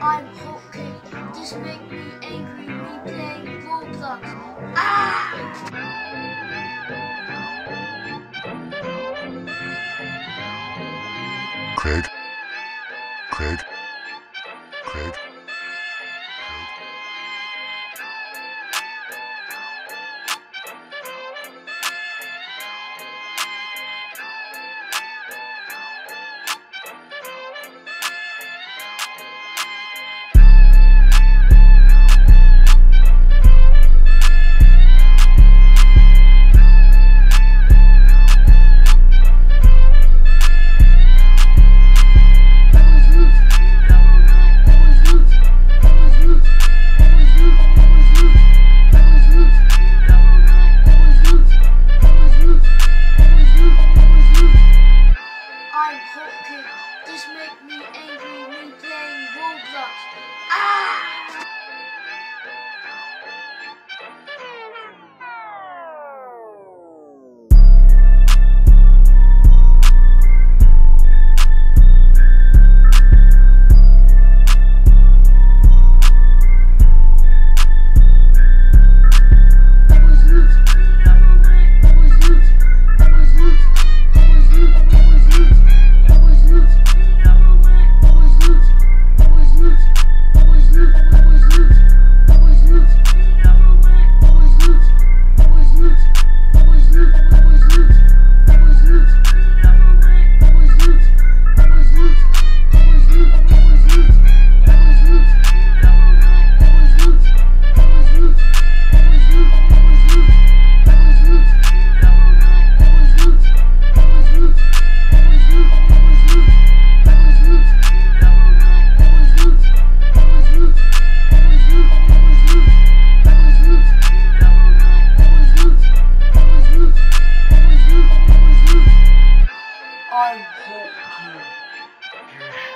I'm hotcake. This make me angry. Me playing Roblox. Ah! Craig. Craig. Craig. I'm hotcake. This make me angry. Me playing Roblox. Ah! I'm hotcake.